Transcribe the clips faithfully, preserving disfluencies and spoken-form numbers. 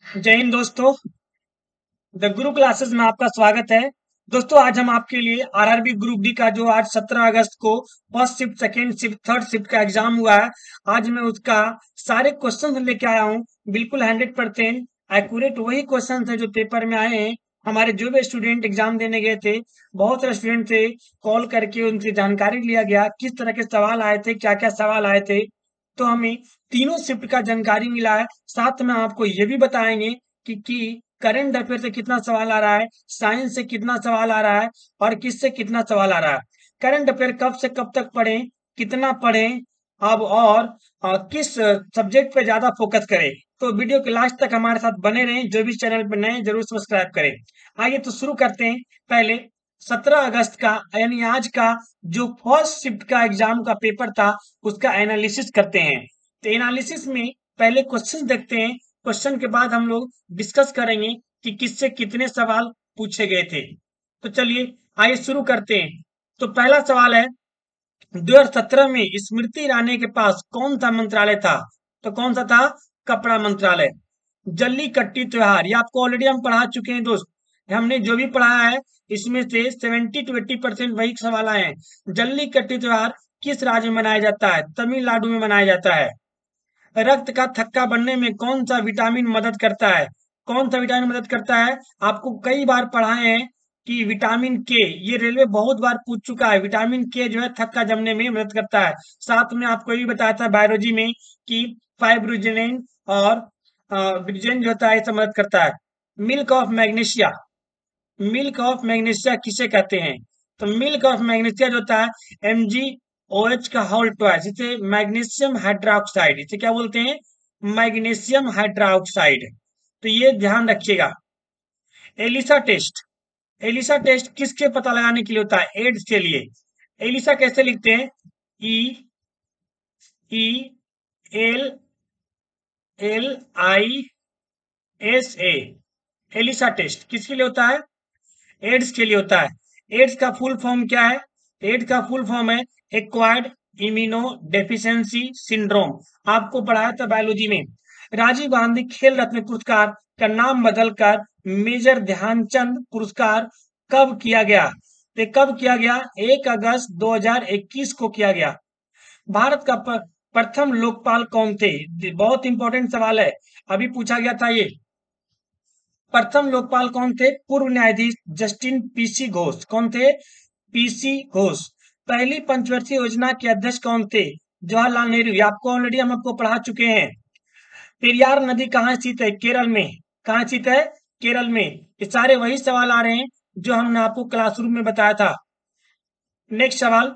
जय हिंद दोस्तों। The Guru classes में आपका स्वागत है। दोस्तों आज हम आपके लिए आरआरबी ग्रुप डी का जो आज सत्रह अगस्त को first shift, second shift, third shift का एग्जाम हुआ है, आज मैं उसका सारे क्वेश्चन लेके आया हूँ। बिल्कुल हंड्रेड परसेंट एक्यूरेट वही क्वेश्चन है जो पेपर में आए हैं। हमारे जो भी स्टूडेंट एग्जाम देने गए थे, बहुत सारे स्टूडेंट थे, कॉल करके उनसे जानकारी लिया गया किस तरह के सवाल आए थे, क्या क्या सवाल आए थे। तो हमें तीनों शिफ्ट का जानकारी मिला है। साथ में आपको ये भी बताएंगे कि, कि करंट अफेयर से कितना सवाल आ रहा है, साइंस से कितना सवाल आ रहा है और किससे कितना सवाल आ रहा है। करंट अफेयर कब से कब तक पढ़ें, कितना पढ़ें, अब और अ, किस सब्जेक्ट पे ज्यादा फोकस करें। तो वीडियो के लास्ट तक हमारे साथ बने रहें। जो भी चैनल पर नए हैं, जरूर सब्सक्राइब करें। आइए तो शुरू करते हैं। पहले सत्रह अगस्त का यानी आज का जो फर्स्ट शिफ्ट का एग्जाम का पेपर था, उसका एनालिसिस करते हैं। तो एनालिसिस में पहले क्वेश्चन देखते हैं। क्वेश्चन के बाद हम लोग डिस्कस करेंगे कि किससे कितने सवाल पूछे गए थे। तो चलिए आइए शुरू करते हैं। तो पहला सवाल है, दो हज़ार सत्रह में स्मृति ईरानी के पास कौन सा मंत्रालय था? तो कौन सा था? कपड़ा मंत्रालय। जल्लीकट्टी त्योहार, ये आपको ऑलरेडी हम पढ़ा चुके हैं दोस्त। हमने जो भी पढ़ाया है इसमें से सेवेंटी टू एट्टी परसेंट वही सवाल आए हैं। जल्लीकट्टी त्योहार किस राज्य में मनाया जाता है? तमिलनाडु में मनाया जाता है। रक्त का थक्का बनने में कौन सा विटामिन मदद करता है? कौन सा विटामिन मदद करता है? आपको कई बार पढ़ाए हैं कि विटामिन के, ये रेलवे बहुत बार पूछ चुका है। विटामिन के जो है थक्का जमने में मदद करता है। साथ में आपको ये भी बताया था बायोलॉजी में कि फाइब्रोजिनेन और ब्रिजेन जो होता है इससे मदद करता है। Milk of magnesia, milk of magnesia किसे कहते हैं? तो मिल्क ऑफ मैग्नीशिया जो होता है एम जी ओ एच का होल ट्वाइस, इसे मैग्नीशियम हाइड्रोक्साइड, इसे क्या बोलते हैं? Magnesium hydroxide. तो ये ध्यान रखिएगा। एलिसा टेस्ट, एलिसा टेस्ट किसके पता लगाने के लिए होता है? एड्स के लिए। एलिसा कैसे लिखते हैं? E E L L I S A. ELISA test किसके लिए होता है? एड्स के लिए होता है। एड्स का फुल फॉर्म क्या है? एड्स का फुल फॉर्म है एक्वायर्ड इम्यूनो डेफिशिएंसी सिंड्रोम। आपको पढ़ाया था बायोलॉजी में। राजीव गांधी खेल रत्न पुरस्कार का नाम बदलकर मेजर ध्यानचंद पुरस्कार कब किया गया? तो कब किया गया? एक अगस्त दो हज़ार इक्कीस को किया गया। भारत का प- प्रथम लोकपाल कौन थे? बहुत इंपॉर्टेंट सवाल है, अभी पूछा गया था ये। प्रथम लोकपाल कौन थे? पूर्व न्यायाधीश जस्टिन पीसी घोष। कौन थे? पीसी घोष। पहली पंचवर्षीय योजना के अध्यक्ष कौन थे? जवाहरलाल नेहरू। ये आपको ऑलरेडी हम आपको पढ़ा चुके हैं। पेरियार नदी कहाँ स्थित है? केरल में। कहाँ स्थित है? केरल में। ये सारे वही सवाल आ रहे हैं जो हमने आपको क्लासरूम में बताया था। नेक्स्ट सवाल,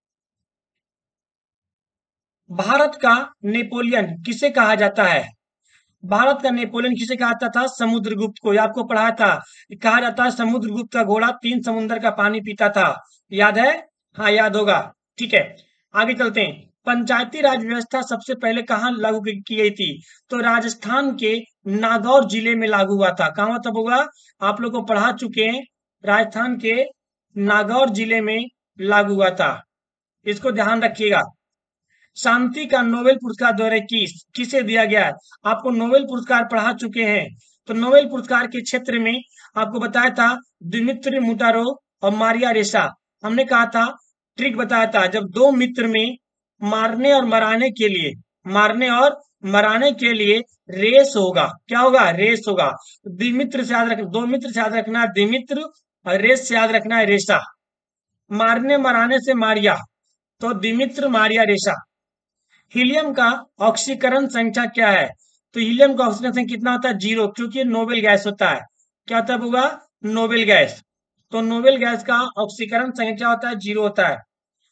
भारत का नेपोलियन किसे कहा जाता है? भारत का नेपोलियन किसे कहा जाता था? समुद्रगुप्त को। ये आपको पढ़ाया था। कहा जाता है समुद्रगुप्त का घोड़ा तीन समुद्र का पानी पीता था। याद है? हाँ याद होगा। ठीक है, आगे चलते हैं। पंचायती राज व्यवस्था सबसे पहले कहाँ लागू की की गई थी? तो राजस्थान के नागौर जिले में लागू हुआ था। कहाँ हुआ था होगा? आप लोग को पढ़ा चुके हैं। राजस्थान के नागौर जिले में लागू हुआ था। इसको ध्यान रखिएगा। शांति का नोबेल पुरस्कार दो हज़ार इक्कीस किसे दिया गया है? आपको नोबेल पुरस्कार पढ़ा चुके हैं। तो नोबेल पुरस्कार के क्षेत्र में आपको बताया था दिमित्री मुटारो और मारिया रेसा। हमने कहा था, ट्रिक बताया था, जब दो मित्र में मारने और मराने के लिए, मारने और मराने के लिए रेस होगा। क्या होगा? रेस होगा। द्विमित्र से याद रखना, दो मित्र से याद रखना है द्विमित्र और रेस से याद रखना है रेसा। मारने मराने से मारिया, तो द्विमित्र मारिया रेसा। हीलियम का ऑक्सीकरण संख्या क्या है? तो हीलियम का ऑक्सीकरण संख्या कितना होता है? जीरो, क्योंकि नोबेल गैस होता है। क्या तब होगा? Noble gas. तो नोबेल गैस का ऑक्सीकरण संख्या क्या होता है? जीरो होता है।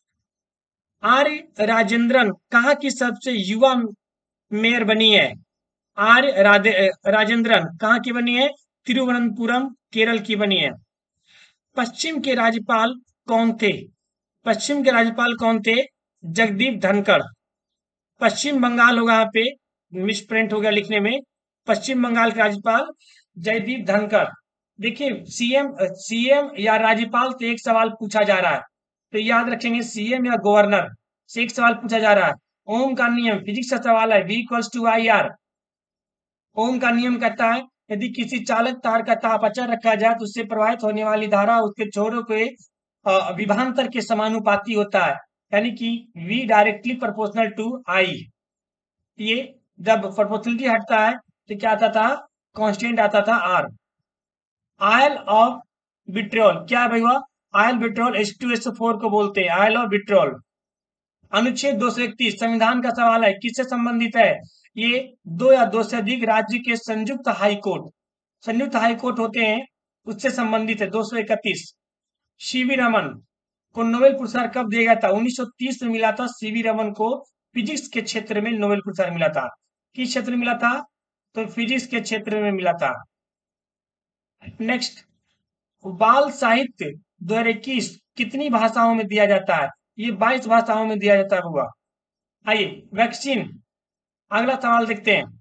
आर्य राजेंद्रन कहाँ की सबसे युवा मेयर बनी है? आर्य राधे राजेंद्रन कहाँ की बनी है? तिरुवनंतपुरम केरल की बनी है। पश्चिम के राज्यपाल कौन थे? पश्चिम के राज्यपाल कौन थे? जगदीप धनखड़। पश्चिम बंगाल होगा, यहाँ पे मिस प्रिंट हो गया लिखने में। पश्चिम बंगाल के राज्यपाल जयदीप धनखड़। देखिए सीएम, सीएम या राज्यपाल से एक सवाल पूछा जा रहा है, तो याद रखेंगे सीएम या गवर्नर से एक सवाल पूछा जा रहा है। ओम का नियम, फिजिक्स का सवाल है, B equals to I R. Ohm का नियम कहता है यदि किसी चालक तार का ताप अचर रखा जाए तो उससे प्रवाहित होने वाली धारा उसके छोरों के अ, विभवांतर के समानुपाती होता है, यानी कि V directly proportional to I। ये जब प्रोपोर्शनलिटी हटता है तो क्या आता था, कांस्टेंट आता था R। आयल ऑफ विट्रियोल क्या है भैया, oil vitriol H two S O four को बोलते हैं आयल ऑफ विट्रियोल। अनुच्छेद दो सौ इकतीस संविधान का सवाल है, किससे संबंधित है? ये दो या दो से अधिक राज्य के संयुक्त हाई कोर्ट, संयुक्त हाई कोर्ट होते हैं, उससे संबंधित है। दो सौ इकतीस। सीवी रमन को नोबेल पुरस्कार कब दिया गया था? उन्नीस सौ तीस में मिला था सीवी रमन को, फिजिक्स के क्षेत्र में नोबेल पुरस्कार मिला था। किस क्षेत्र में मिला था? तो फिजिक्स के क्षेत्र में मिला था। नेक्स्ट, बाल साहित्य दो हजार इक्कीस कितनी भाषाओं में दिया जाता है? ये बाईस भाषाओं में दिया जाता हुआ। आइए वैक्सीन, अगला सवाल देखते हैं।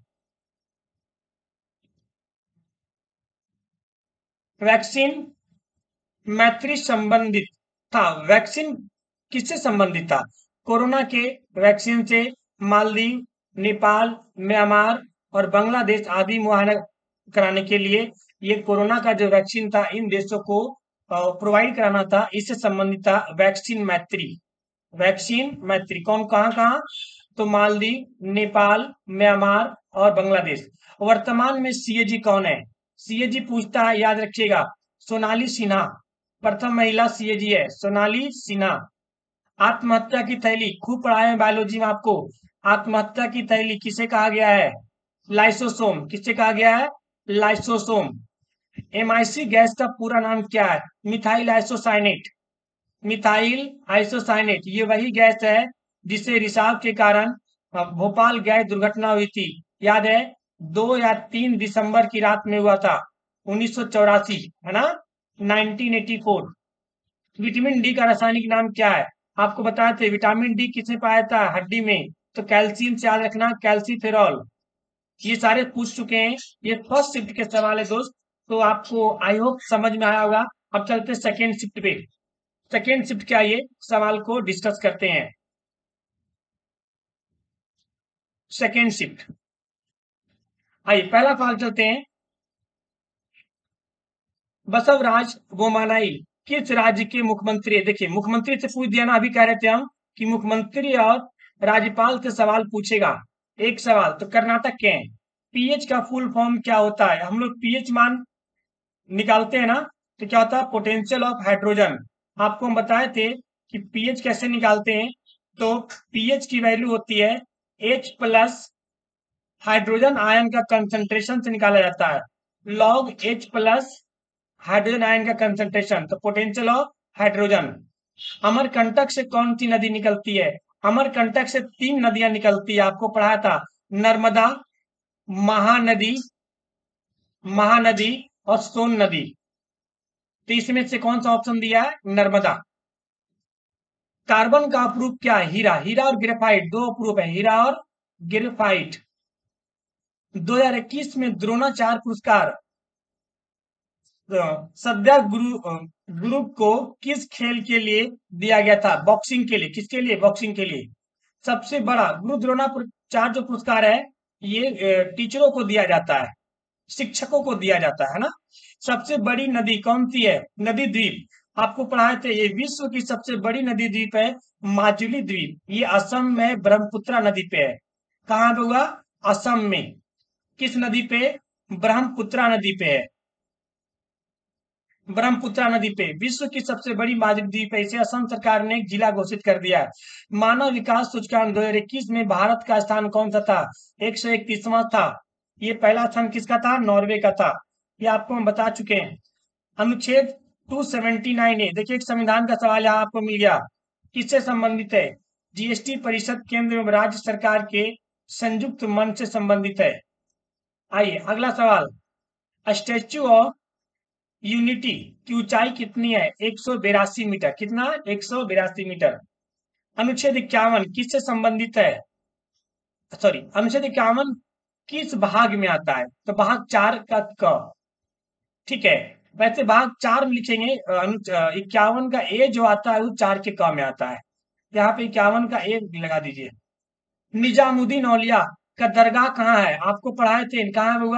वैक्सीन मैत्री संबंधित था। वैक्सीन किससे संबंधित था? कोरोना के वैक्सीन से मालदीव, नेपाल, म्यांमार और बांग्लादेश आदि मुआयना कराने के लिए ये कोरोना का जो वैक्सीन था इन देशों को प्रोवाइड कराना था, इससे संबंधित था वैक्सीन मैत्री। वैक्सीन मैत्री कौन कहाँ कहाँ? तो मालदीव, नेपाल, म्यांमार और बांग्लादेश। वर्तमान में सीएजी कौन है? सीएजी पूछता है, याद रखिएगा, सोनाली सिन्हा प्रथम महिला सीएजी है, सोनाली सिन्हा। आत्महत्या की थैली खूब पढ़ाए हैं बायोलॉजी में आपको। आत्महत्या की थैली किसे कहा गया है? लाइसोसोम। किसे कहा गया है? लाइसोसोम। एमआईसी गैस का पूरा नाम क्या है? Methyl isocyanate. मिथाइल आइसोसाइनेट ये वही गैस है जिसे रिसाव के कारण अ, भोपाल गैस दुर्घटना हुई थी। याद है, दो या तीन दिसंबर की रात में हुआ था, उन्नीस सौ चौरासी, है ना, nineteen eighty four. Vitamin D का रासायनिक नाम क्या है? आपको बताए थे विटामिन डी किसमें पाया था? हड्डी में। तो कैल्शियम से याद रखना, कैल्सीफेरॉल। ये सारे पूछ चुके हैं, ये फर्स्ट शिफ्ट के सवाल है दोस्त, तो आपको आई होप समझ में आया होगा। अब चलते सेकेंड शिफ्ट पे। सेकेंड शिफ्ट क्या, ये सवाल को डिस्कस करते हैं। सेकेंड शिफ्ट, आइए पहला सवाल चलते हैं। बसवराज बोम्मनाई किस राज्य के मुख्यमंत्री है? देखिए मुख्यमंत्री से पूछ दिया ना, अभी कह रहे थे हम कि मुख्यमंत्री और राज्यपाल से सवाल पूछेगा। एक सवाल तो कर्नाटक के हैं। पीएच का फुल फॉर्म क्या होता है? हम लोग पीएच मान निकालते हैं ना, तो क्या होता है? Potential of hydrogen. आपको हम बताए थे कि पीएच कैसे निकालते हैं। तो पीएच की वैल्यू होती है H प्लस हाइड्रोजन आयन का कंसंट्रेशन से निकाला जाता है, log H plus hydrogen ion का कंसंट्रेशन, तो पोटेंशियल ऑफ हाइड्रोजन। अमरकंटक से कौन सी नदी निकलती है? अमरकंटक से तीन नदियां निकलती है, आपको पढ़ाया था, नर्मदा, महानदी, महानदी और सोन नदी। तो इसमें से कौन सा ऑप्शन दिया है? नर्मदा। कार्बन का अप्रूप क्या है? हीरा। हीरा और ग्रेफाइट दो अप्रूप है, हीरा और ग्रेफाइट। दो हजार इक्कीस में द्रोणाचार्य पुरस्कार सद्या गुरु ग्रुप को किस खेल के लिए दिया गया था? बॉक्सिंग के लिए। किसके लिए? बॉक्सिंग के लिए। सबसे बड़ा गुरु द्रोणाचार्य जो पुरस्कार है ये टीचरों को दिया जाता है, शिक्षकों को दिया जाता है ना। सबसे बड़ी नदी कौन सी है? नदी द्वीप। आपको पढ़ाए थे, ये विश्व की सबसे बड़ी नदी द्वीप है माजुली द्वीप। ये असम में ब्रह्मपुत्रा नदी पे है। कहाँ पे हुआ? असम में। किस नदी पे? ब्रह्मपुत्रा नदी पे है। ब्रह्मपुत्रा नदी पे विश्व की सबसे बड़ी माजुली द्वीप है, इसे असम सरकार ने एक जिला घोषित कर दिया है। मानव विकास सूचकांक दो हजार इक्कीस में भारत का स्थान कौन सा था? एक सौ इकतीसवां था। ये पहला स्थान किसका था? नॉर्वे का था। ये आपको हम बता चुके हैं। अनुच्छेद दो सौ उन्यासी ए, देखिए एक संविधान का सवाल यहाँ आपको मिल गया, किससे संबंधित है? जीएसटी परिषद केंद्र एवं राज्य सरकार के संयुक्त मंच से संबंधित है। आइए अगला सवाल, स्टैच्यू ऑफ यूनिटी की ऊंचाई कितनी है? एक सौ बेरासी मीटर। कितना? एक सौ बेरासी मीटर। अनुच्छेद इक्यावन किससे संबंधित है? सॉरी, अनुच्छेद इक्यावन किस भाग में आता है? तो भाग चार का क। ठीक है, वैसे भाग चार में लिखेंगे, इक्यावन का ए जो आता है वो चार के क में आता है। यहाँ पे इक्यावन का ए लगा दीजिए। निजामुद्दीन औलिया का दरगाह कहाँ है? आपको पढ़ाए थे, कहाँ हुआ?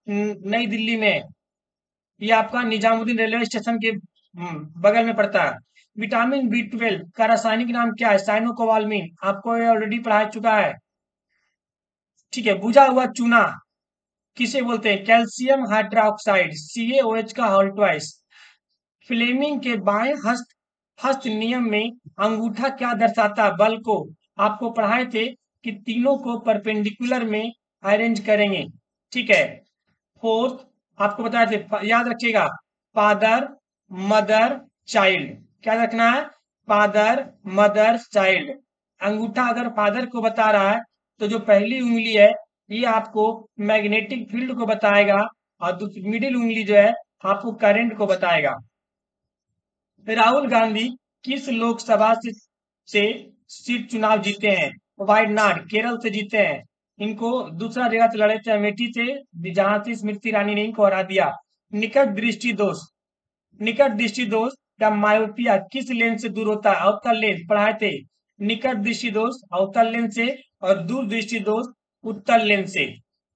नई दिल्ली में। ये आपका निजामुद्दीन रेलवे स्टेशन के हम्म, बगल में पड़ता है। विटामिन बी ट्वेल्व का रासायनिक नाम क्या है? साइनोकोबाल्मिन। आपको ये ऑलरेडी पढ़ा चुका है। ठीक है, बुझा हुआ चूना किसे बोलते हैं? Calcium hydroxide, C A O H का होल ट्वाइस। फ्लेमिंग के बाएं हस्त हस्त नियम में अंगूठा क्या दर्शाता है? बल को। आपको पढ़ाए थे कि तीनों को परपेंडिकुलर में अरेंज करेंगे। ठीक है। फोर्थ आपको बताए थे, प- याद रखिएगा, फादर मदर चाइल्ड। क्या रखना है? Father mother child. अंगूठा अगर फादर को बता रहा है तो जो पहली उंगली है ये आपको मैग्नेटिक फील्ड को बताएगा, और दूसरी मिडिल उंगली जो है आपको करंट को बताएगा। राहुल गांधी किस लोकसभा से, से सीट चुनाव जीते हैं? वायनाड केरल से जीते हैं। इनको दूसरा जगह से लड़े थे अमेठी से, जहां से स्मृति ईरानी ने इनको हरा दिया। निकट दृष्टि दोष, निकट दृष्टि दोष या मायोपिया किस लेंस से दूर होता है? अवतल लेंस। पढ़ाए थे निकट दृष्टि दोष अवतल लेंस से, और दूर दृष्टि दोष उत्तल लेंस से।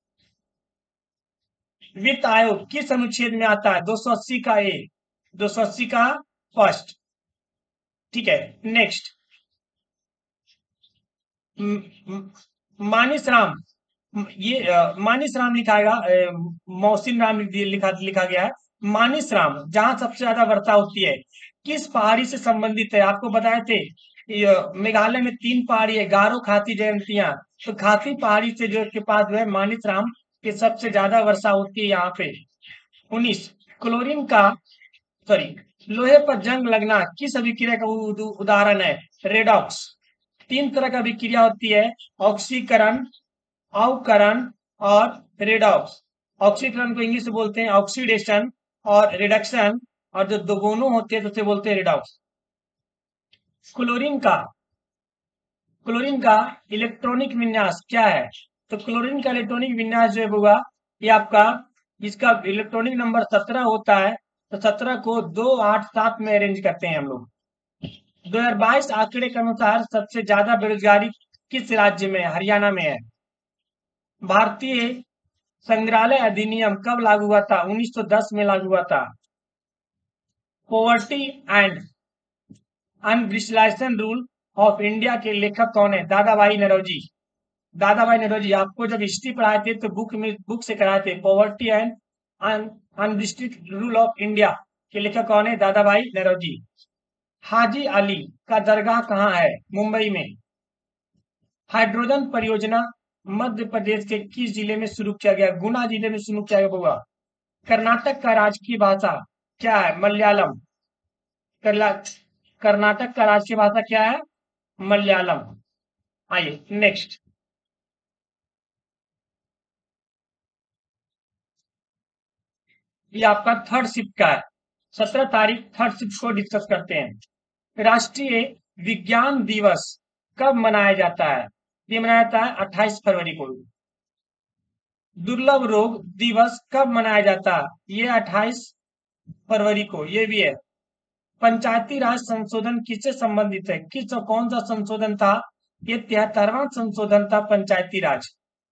वित्त आयोग किस अनुच्छेद में आता है? दो सौ अस्सी का ए, दो सौ अस्सी का फर्स्ट। ठीक है, नेक्स्ट। मानिस राम, ये अ, मानिस राम लिखाएगा, मौसिन राम लिखा लिखा गया है। मानिस राम जहां सबसे ज्यादा वर्षा होती है किस पहाड़ी से संबंधित है? आपको बताए थे ये, मेघालय में तीन पहाड़ी है, गारो, खासी, जयंतिया। तो खासी पहाड़ी से जो के पास जो है मानिस राम की सबसे ज्यादा वर्षा होती है यहाँ पे। उन्नीस क्लोरीन का, सॉरी, लोहे पर जंग लगना किस अभिक्रिया का उ- उ- उदाहरण है? रेडॉक्स। तीन तरह का अभिक्रिया होती है, ऑक्सीकरण, अवकरण और रेडॉक्स। ऑक्सीकरण को इंग्लिश में बोलते हैं ऑक्सीडेशन, और रिडक्शन, और जो दोनों होते हैं तो उसे बोलते हैं रेडॉक्स। क्लोरीन का क्लोरीन का इलेक्ट्रॉनिक विन्यास क्या है? तो क्लोरीन का इलेक्ट्रॉनिक विन्यास जो है होगा, ये आपका, इसका इलेक्ट्रॉनिक नंबर सत्रह होता है। तो सत्रह को दो आठ सात में अरेंज करते हैं हम लोग। दो हजार बाईस आंकड़े के अनुसार सबसे ज्यादा बेरोजगारी किस राज्य में है? हरियाणा में है। भारतीय संग्रहालय अधिनियम कब लागू हुआ था? उन्नीस सौ दस में लागू हुआ था। Poverty and unreservation rule of India के लेखक कौन है? दादा भाई नौरोजी। दादा भाई नौरोजी। आपको जब हिस्ट्री पढ़ाए थे तो बुक में बुक से कराए थे, poverty and unrestricted rule of India के लेखक कौन है? दादा भाई नौरोजी। हाजी अली का दरगाह कहाँ है? मुंबई में। हाइड्रोजन परियोजना मध्य प्रदेश के किस जिले में शुरू किया गया? गुना जिले में शुरू किया गया। कर्नाटक का राजकीय भाषा क्या है? मलयालम। कर्ला- कर्नाटक का राजकीय भाषा क्या है? मलयालम। आइए नेक्स्ट। ये आपका थर्ड शिफ्ट का है। सत्रह तारीख थर्ड शिफ्ट को डिस्कस करते हैं। राष्ट्रीय विज्ञान दिवस कब मनाया जाता है? ये मनाया जाता है अट्ठाईस फरवरी को। दुर्लभ रोग दिवस कब मनाया जाता है? ये अट्ठाईस फरवरी को, ये भी है। पंचायती राज संशोधन किससे संबंधित है? किस कौन सा संशोधन था? ये तिहत्तरवां संशोधन था, पंचायती राज।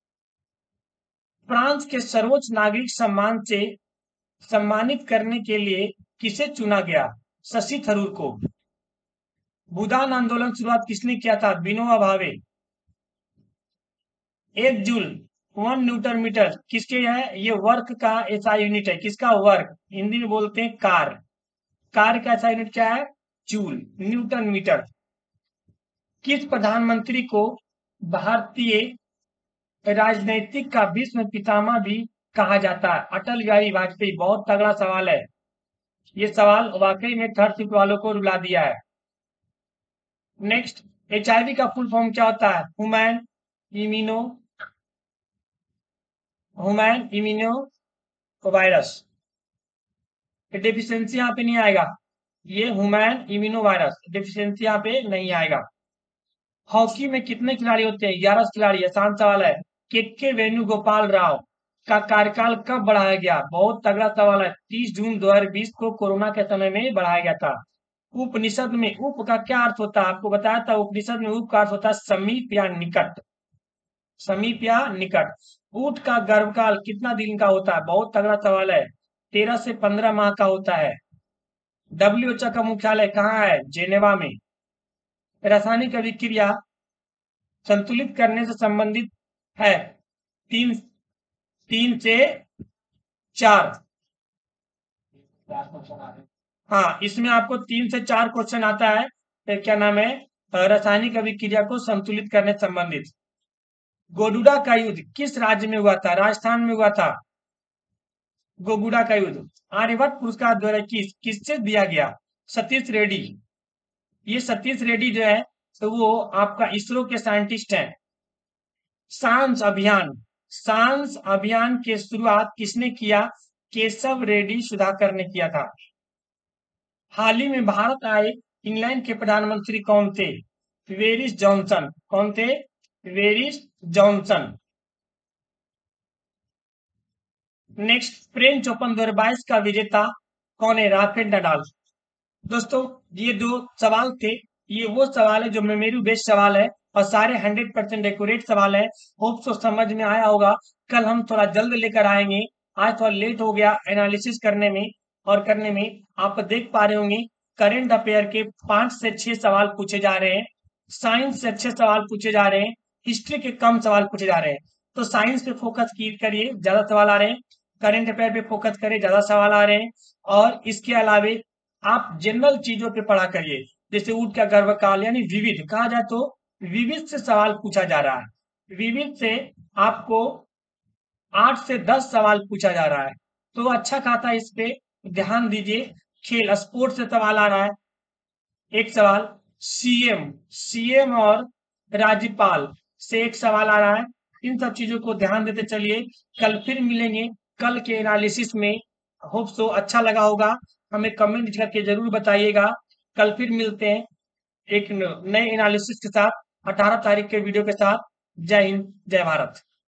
फ्रांस के सर्वोच्च नागरिक सम्मान से सम्मानित करने के लिए किसे चुना गया? शशि थरूर को। भूदान आंदोलन शुरुआत किसने किया था? विनोबा भावे। एक जूल, वन न्यूटन मीटर किसके है? ये वर्क का ऐसा यूनिट है। किसका? वर्क। हिंदी में बोलते हैं कार। कार का ऐसा यूनिट क्या है? Joule, newton metre. किस प्रधानमंत्री को भारतीय राजनीतिक का विश्व पितामह भी कहा जाता है? अटल बिहारी वाजपेयी। बहुत तगड़ा सवाल है ये सवाल, वाकई में थर्ड शिफ्ट वालों को रुला दिया है। नेक्स्ट, एचआईवी का फुल फॉर्म क्या होता है? Human immuno human immuno virus. Deficiency यहाँ पे नहीं आएगा। ये ह्यूमन इम्यूनो वायरस, डेफिशिएंसी यहाँ पे नहीं आएगा। हॉकी में कितने खिलाड़ी होते हैं? ग्यारह खिलाड़ी। आसान सवाल है। के के वेणुगोपाल राव का कार्यकाल कब बढ़ाया गया? बहुत तगड़ा सवाल है। तीस जून दो हजार बीस को कोरोना के समय में बढ़ाया गया था। उपनिषद में उप का क्या अर्थ होता है? आपको बताया था उपनिषद में उप का अर्थ होता है समीप या निकट। समीप या निकट। ऊंट का गर्भकाल कितना दिन का होता है? बहुत तगड़ा सवाल है। तेरह से पंद्रह माह का होता है। डब्ल्यूएचओ का मुख्यालय कहाँ है? जेनेवा में। रासायनिक अभिक्रिया संतुलित करने से संबंधित है। तीन तीन से चार। हाँ, इसमें आपको तीन से चार क्वेश्चन आता है। तो क्या नाम है? अ, रासायनिक अभिक्रिया को संतुलित करने से संबंधित। गोडुडा का युद्ध किस राज्य में हुआ था? राजस्थान में हुआ था। गोगुड़ा का युद्ध। आर्यभट्ट पुरस्कार दो हजार इक्कीस किससे दिया गया? सतीश रेड्डी। ये सतीश रेड्डी जो है, तो वो आपका इसरो के साइंटिस्ट हैं। सांस अभियान सांस अभियान की शुरुआत किसने किया? केशव रेड्डी सुधाकर ने किया था। हाल ही में भारत आए इंग्लैंड के प्रधानमंत्री कौन थे? Boris Johnson. कौन थे? Boris Johnson. Next, French Open दो हजार बाईस का विजेता कौन है? Rafael Nadal. दोस्तों, ये दो सवाल थे। ये वो सवाल है जो मेमोरी बेस्ड सवाल है और सारे हंड्रेड परसेंट एक्यूरेट सवाल है। होप सो समझ में आया होगा। कल हम थोड़ा जल्द लेकर आएंगे। आज थोड़ा लेट हो गया एनालिसिस करने में और करने में। आप देख पा रहे होंगे करंट अफेयर के पांच से छह सवाल पूछे जा रहे हैं। साइंस से अच्छे सवाल पूछे जा रहे हैं। हिस्ट्री के कम सवाल पूछे जा रहे हैं। तो साइंस पे फोकस करिए, ज्यादा सवाल आ रहे हैं। करंट अफेयर पे फोकस करें, ज्यादा सवाल आ रहे हैं। और इसके अलावे आप जनरल चीजों पे पढ़ा करिए, जैसे ऊंट का गर्भकाल यानी विविध कहा जाए तो विविध से सवाल पूछा जा रहा है। विविध से आपको आठ से दस सवाल पूछा जा रहा है। तो अच्छा खाता इस पे ध्यान दीजिए। खेल स्पोर्ट्स से सवाल आ रहा है। एक सवाल सीएम सीएम और राज्यपाल से एक सवाल आ रहा है। इन सब चीजों को ध्यान देते चलिए। कल फिर मिलेंगे कल के एनालिसिस में। होप सो अच्छा लगा होगा। हमें कमेंट करके जरूर बताइएगा। कल फिर मिलते हैं एक नए एनालिसिस के साथ, अठारह तारीख के वीडियो के साथ। जय हिंद, जय भारत।